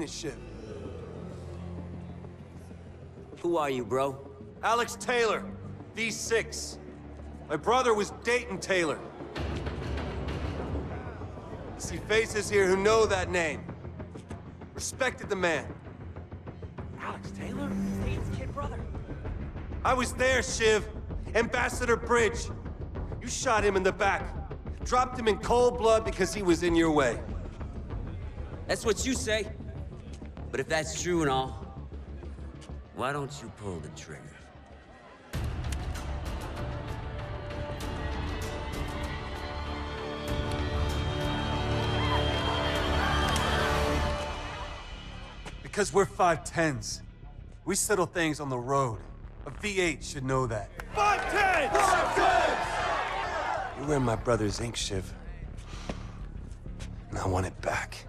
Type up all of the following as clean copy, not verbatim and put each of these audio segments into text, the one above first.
me, Shiv. Who are you, bro? Alex Taylor, V6. My brother was Dayton Taylor. I see faces here who know that name. Respected the man. Alex Taylor? Dayton's kid brother. I was there, Shiv. Ambassador Bridge. You shot him in the back. Dropped him in cold blood because he was in your way. That's what you say. But if that's true and all, why don't you pull the trigger? Because we're 5'10s. We settle things on the road. A V8 should know that. 5'10s! 5'10s! You were in my brother's ink, Shiv. And I want it back.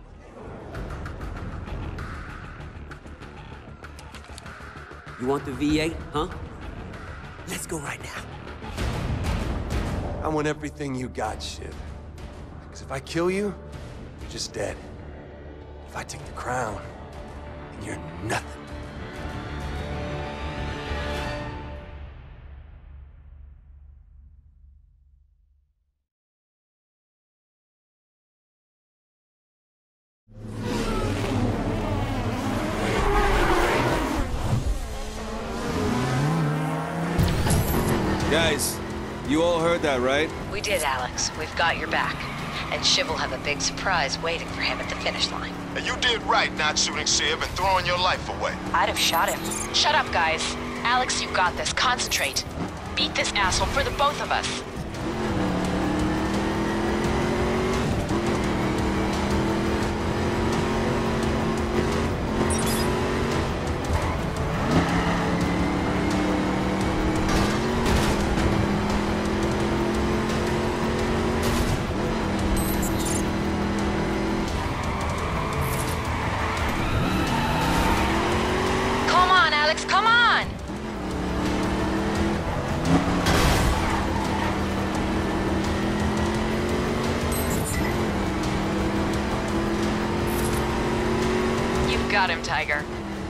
You want the V8, huh? Let's go right now. I want everything you got, Shiv. Because if I kill you, you're just dead. If I take the crown, then you're nothing. Guys, you all heard that, right? We did, Alex. We've got your back. And Shiv will have a big surprise waiting for him at the finish line. And you did right not shooting Shiv and throwing your life away. I'd have shot him. Shut up, guys. Alex, you got this. Concentrate. Beat this asshole for the both of us. Come on! You've got him, Tiger.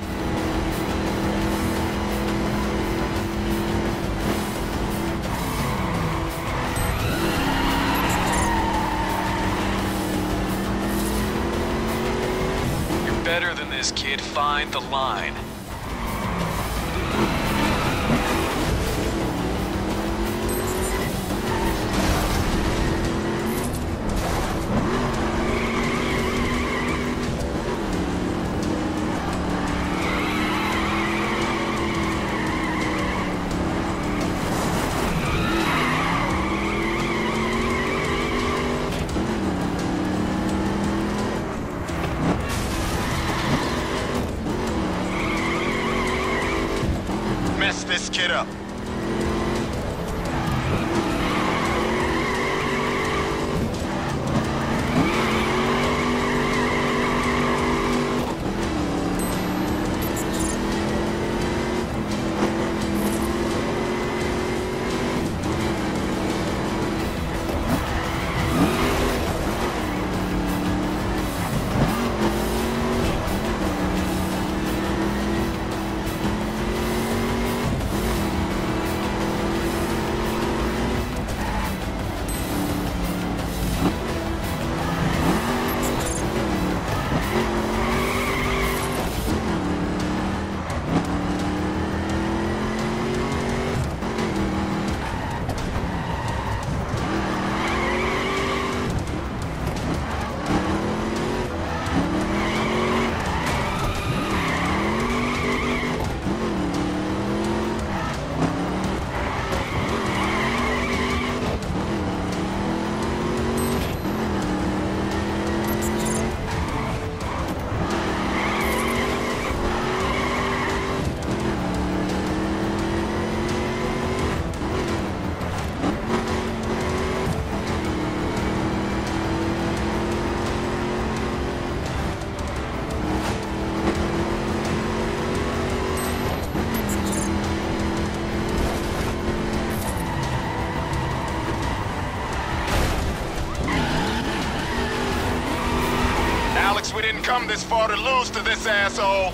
You're better than this, kid. Find the line. Mess this kid up. come this far to lose to this asshole.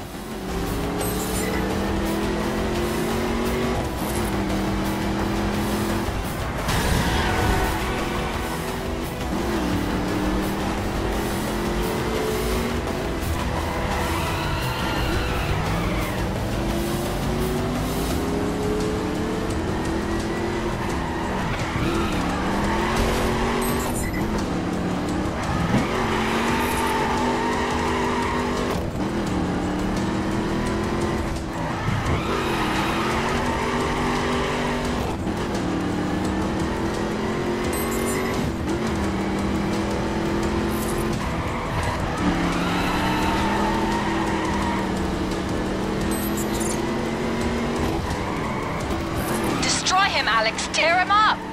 Destroy him, Alex. Tear him up.